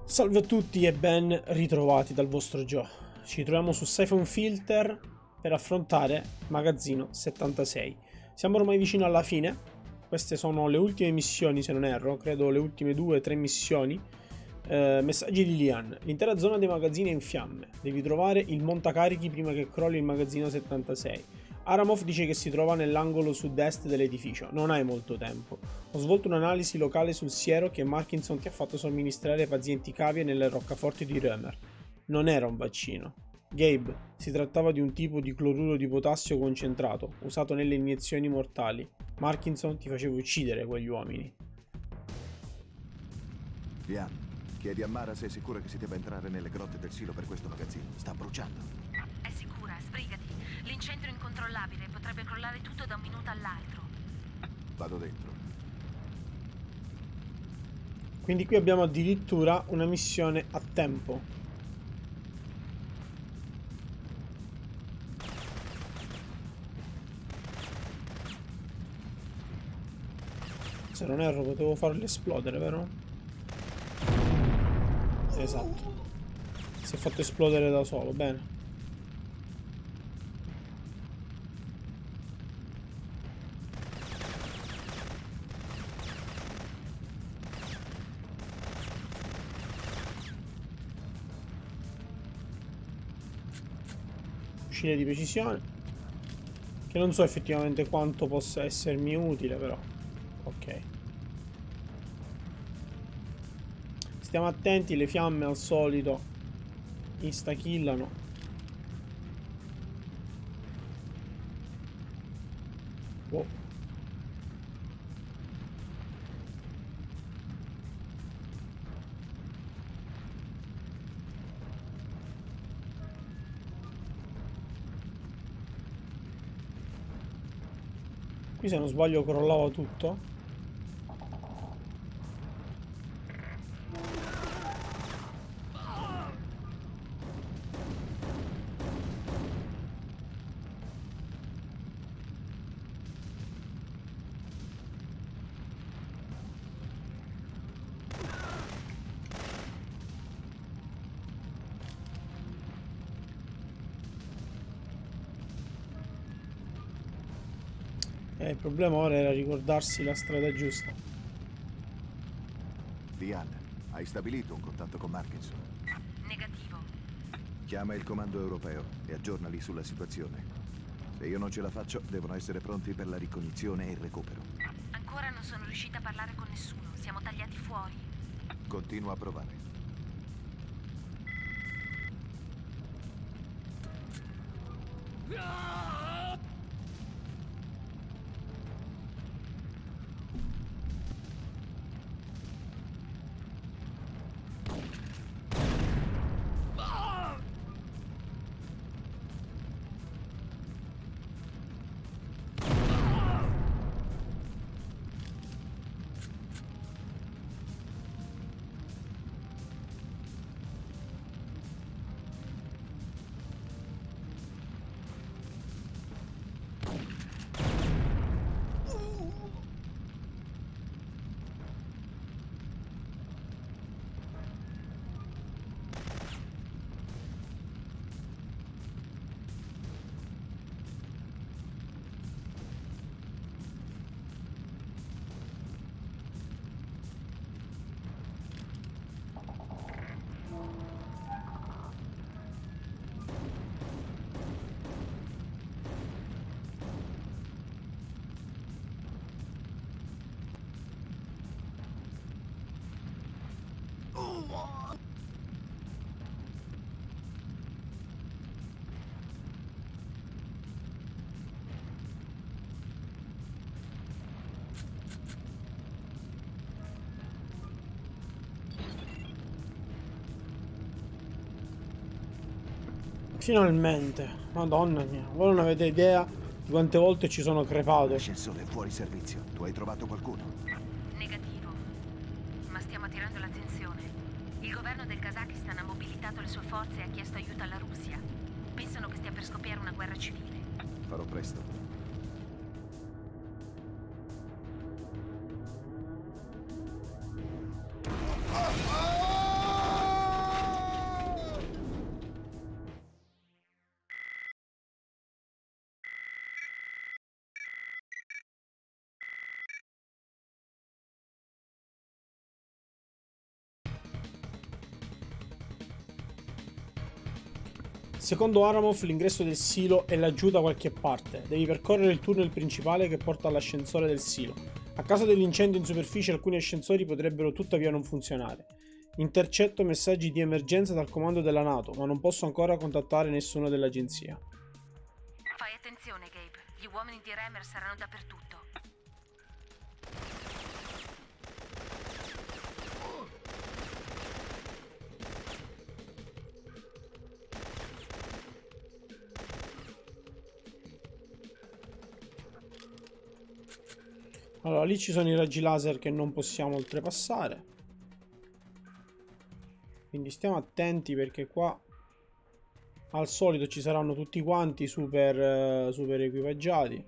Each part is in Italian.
Salve a tutti e ben ritrovati dal vostro Joe. Ci troviamo su Siphon Filter per affrontare Magazzino 76. Siamo ormai vicino alla fine. Queste sono le ultime missioni, se non erro, credo le ultime 2 o 3 missioni. Messaggi di Lian. L'intera zona dei magazzini è in fiamme. Devi trovare il montacarichi prima che crolli il magazzino 76. Aramov dice che si trova nell'angolo sud-est dell'edificio. Non hai molto tempo. Ho svolto un'analisi locale sul siero che Markinson ti ha fatto somministrare ai pazienti cavie nelle roccaforti di Römer. Non era un vaccino. Gabe, si trattava di un tipo di cloruro di potassio concentrato, usato nelle iniezioni mortali. Markinson ti faceva uccidere quegli uomini. Lian, chiedi a Mara se è sicura che si debba entrare nelle grotte del silo per questo magazzino. Sta bruciando. È sicura, sbrigati. L'incendio è incontrollabile, potrebbe crollare tutto da un minuto all'altro. Vado dentro. Quindi qui abbiamo addirittura una missione a tempo. Se non erro potevo farli esplodere, vero? Esatto. Si è fatto esplodere da solo, bene. Fucile di precisione, che non so effettivamente quanto possa essermi utile, però ok, stiamo attenti, le fiamme al solito insta-killano. Wow. Qui se non sbaglio crollava tutto. Il problema ora era ricordarsi la strada giusta. Lian, hai stabilito un contatto con Markinson? Negativo. Chiama il comando europeo e aggiornali sulla situazione. Se io non ce la faccio, devono essere pronti per la ricognizione e il recupero. Ancora non sono riuscita a parlare con nessuno. Siamo tagliati fuori. Continua a provare. Finalmente, madonna mia, voi non avete idea di quante volte ci sono crepato. L'ascensore è fuori servizio. Tu hai trovato qualcuno? Negativo. Ma stiamo attirando l'attenzione. Il governo del Kazakistan ha mobilitato le sue forze e ha chiesto aiuto alla Russia. Pensano che stia per scoppiare una guerra civile. Farò presto. Secondo Aramov, l'ingresso del silo è laggiù da qualche parte. Devi percorrere il tunnel principale che porta all'ascensore del silo. A causa dell'incendio in superficie, alcuni ascensori potrebbero tuttavia non funzionare. Intercetto messaggi di emergenza dal comando della NATO, ma non posso ancora contattare nessuno dell'agenzia. Fai attenzione, Gabe. Gli uomini di Remer saranno dappertutto. Allora, lì ci sono i raggi laser che non possiamo oltrepassare. Quindi stiamo attenti perché qua al solito ci saranno tutti quanti super equipaggiati.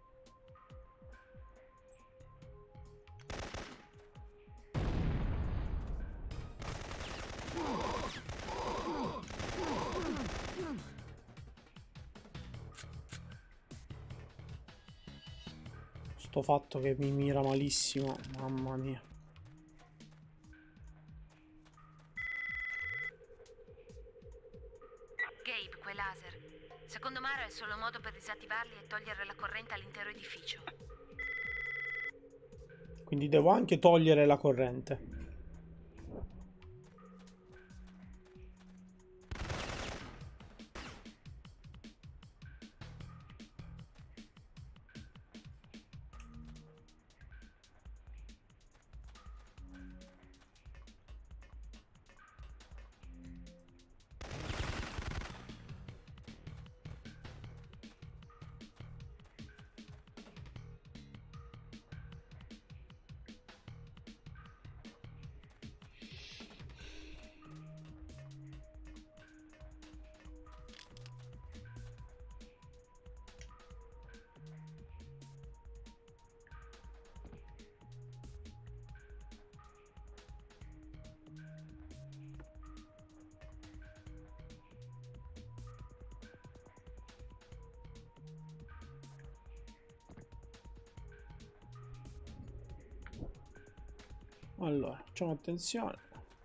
Sto fatto che mi mira malissimo, mamma mia. Gabe, quei laser. Secondo Mara è il solo modo per disattivarli e togliere la corrente all'intero edificio. Quindi devo anche togliere la corrente. Allora, facciamo attenzione.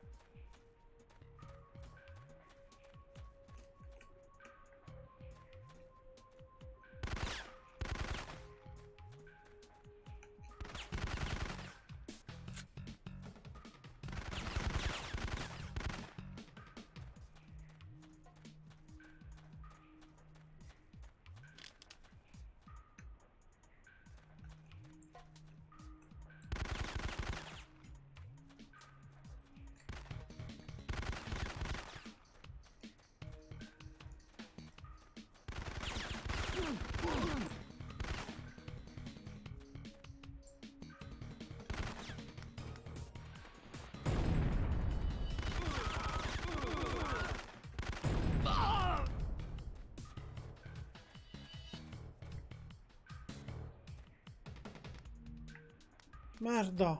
Merda.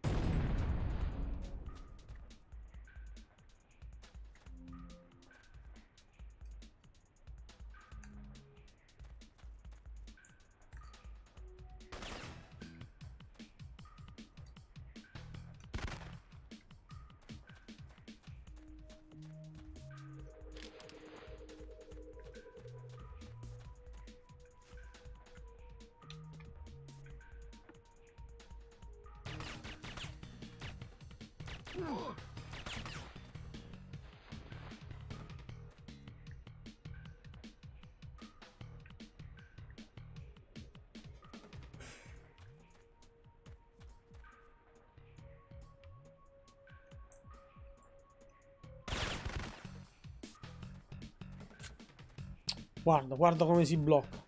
Guarda, guarda come si blocca.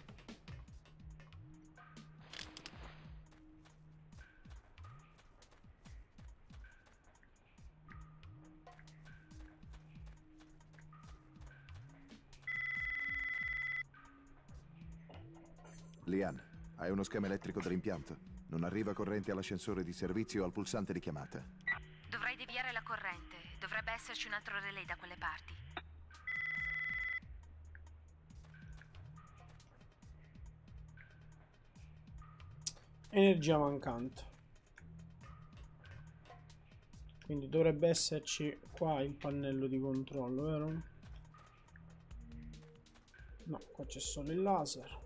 Lian, hai uno schema elettrico dell'impianto? Non arriva corrente all'ascensore di servizio o al pulsante di chiamata. Dovrei deviare la corrente. Dovrebbe esserci un altro relay da quelle parti. Energia mancante. Quindi dovrebbe esserci qua il pannello di controllo, vero? No, qua c'è solo il laser.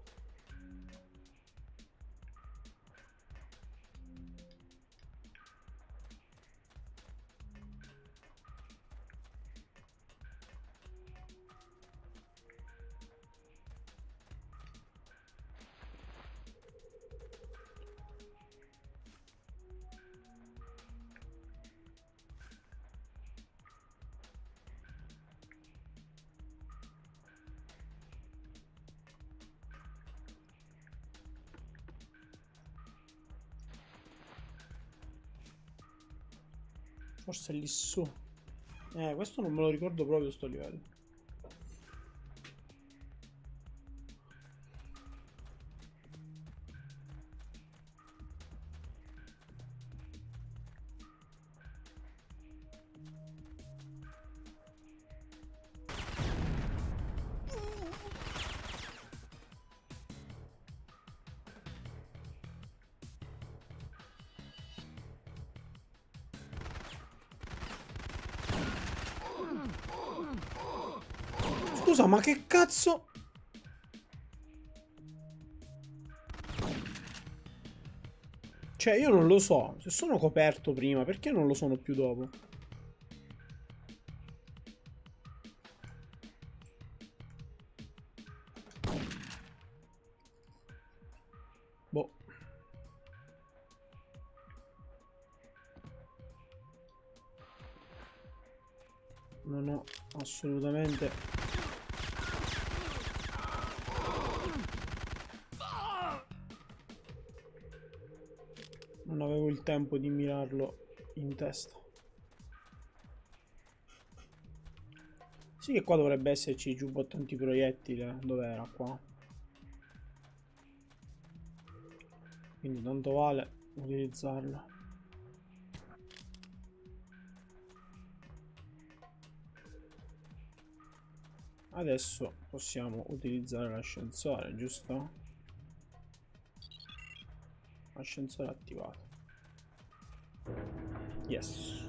Forse è lì su. Questo non me lo ricordo proprio sto livello. Scusa, ma che cazzo? Cioè, io non lo so. Se sono coperto prima, perché non lo sono più dopo? Boh. Non ho assolutamente... Non avevo il tempo di mirarlo in testa. Sì che qua dovrebbe esserci giubbotto antiproiettile. Dov'era qua? Quindi tanto vale utilizzarlo. Adesso possiamo utilizzare l'ascensore, giusto? Ascensore attivato. Yes.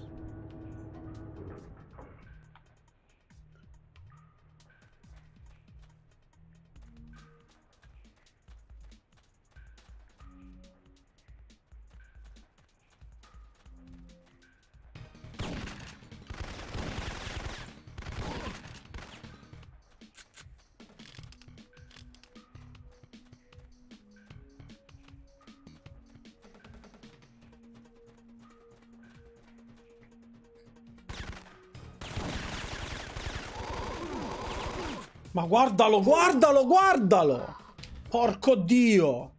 Ma guardalo, guardalo, guardalo! Porco Dio!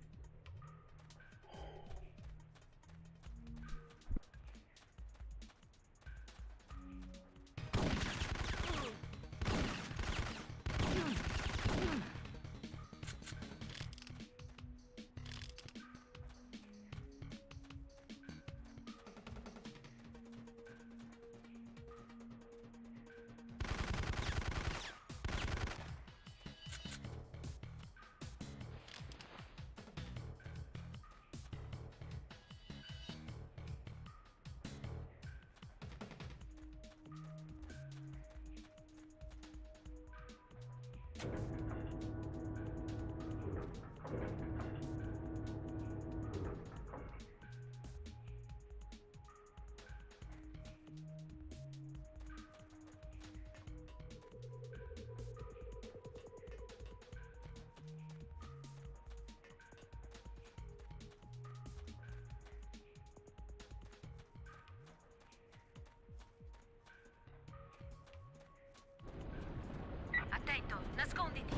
Attento, nasconditi!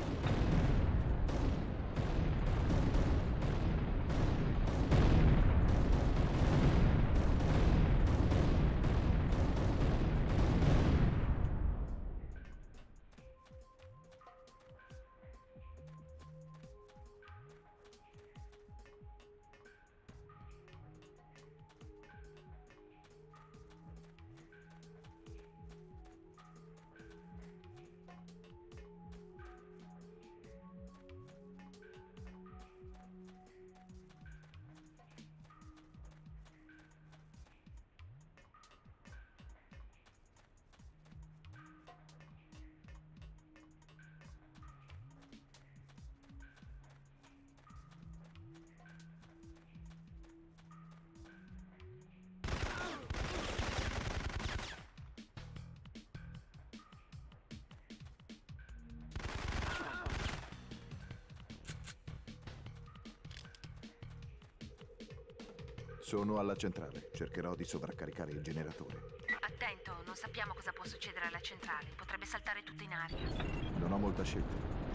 Sono alla centrale. Cercherò di sovraccaricare il generatore. Attento, non sappiamo cosa può succedere alla centrale. Potrebbe saltare tutto in aria. Non ho molta scelta.